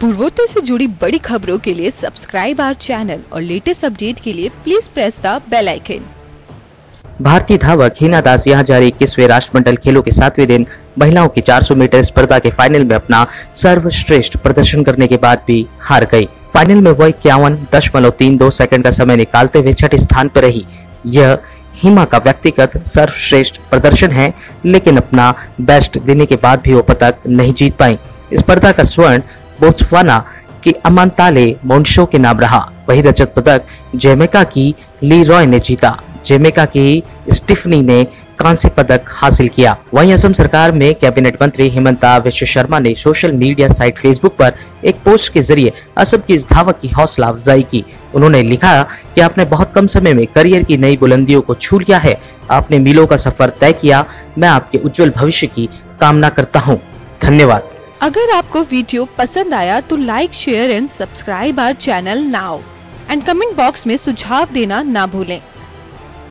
पूर्वोत्तर से जुड़ी बड़ी खबरों के लिए सब्सक्राइब आवर चैनल और लेटेस्ट अपडेट के लिए please press the bell icon. भारतीय धावक हिना दास यहाँ जारी 21वें राष्ट्रमंडल खेलों के 7वें दिन महिलाओं की 400 मीटर स्पर्धा के फाइनल में अपना सर्वश्रेष्ठ प्रदर्शन करने के बाद भी हार गई। फाइनल में वह 51.32 सेकंड का समय निकालते हुए छठे स्थान पर रही। यह हिमा का व्यक्तिगत सर्वश्रेष्ठ प्रदर्शन है, लेकिन अपना बेस्ट देने के बाद भी वो पदक नहीं जीत पाई। स्पर्धा का स्वर्ण बोत्सवाना की अमांताले मोन्शो के नाम रहा। वही रजत पदक जमैका की ली रॉय ने जीता। जमैका की स्टीफनी ने कांस्य पदक हासिल किया। वहीं असम सरकार में कैबिनेट मंत्री हिमंता विश्व शर्मा ने सोशल मीडिया साइट फेसबुक पर एक पोस्ट के जरिए असम की इस धावक की हौसला अफजाई की। उन्होंने लिखा कि आपने बहुत कम समय में करियर की नई बुलंदियों को छू लिया है। आपने मीलों का सफर तय किया। मैं आपके उज्जवल भविष्य की कामना करता हूँ। धन्यवाद। अगर आपको वीडियो पसंद आया तो like, share and subscribe our channel now and comment box में सुझाव देना ना भूलें।